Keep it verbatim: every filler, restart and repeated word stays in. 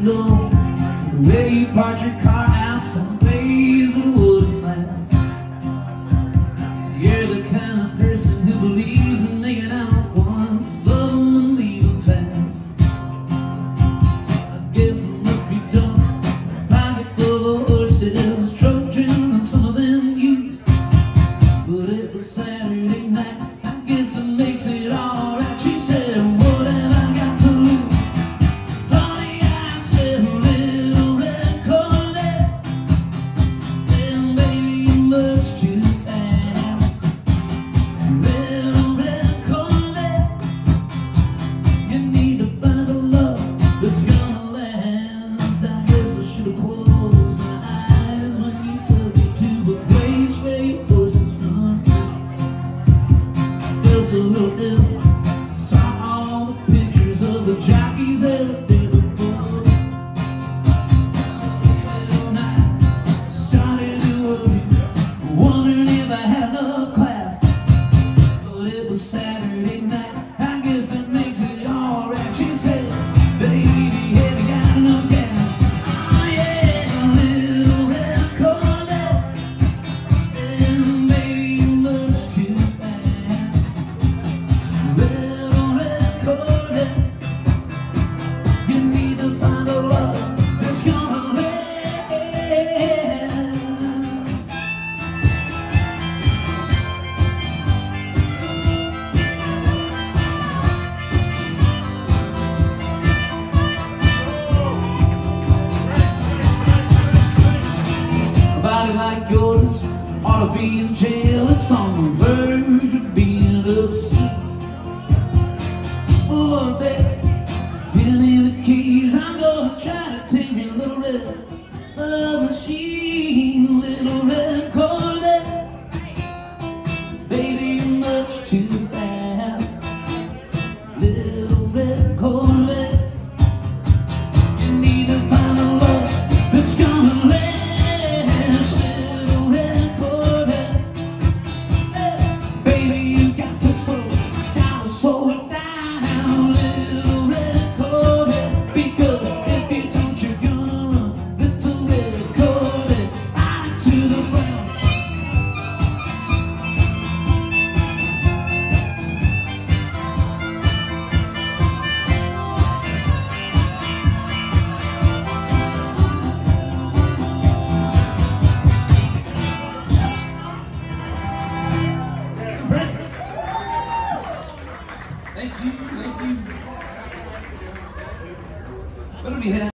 know the way you parked your car outside ways of wooden glass. You're the kind of person who believes in making out once, love them and leave them fast. I guess it must be done. Pocket full of horses, truck trimmed and some of them used. But it was Saturday night, I guess it makes it alright. She said, what have I got to lose? Honey, I said, little red Corvette. Then baby, you're much too fast. Little red Corvette, you need to find a love that's gonna last. I guess I should have closed my eyes when you took me to the place where your horses run free. Felt a little ill, saw all the pictures of the jockeys every day before. Little night, started to worry, wondering if I had enough class. But it was Saturday night, I guess it makes it alright. She said, baby, have you got enough gas? Oh yeah, little red Corvette. And baby, you're much too fast. Little red Corvette, you need to find a love that's gonna last. A body like yours ought to be in jail. It's on the verge of being obscene. Oh, baby, give me the keys. I'm gonna try to take your little red love machine. Little red Corvette, baby, you're much too fast. Little red Corvette, you need to find a love that's gonna last. Little red Corvette, hey, baby, you got to slow down, slow it down. Little red Corvette, because if you don't, you're gonna run. Little red Corvette, right to the ground. Thank you, thank you. What do we have?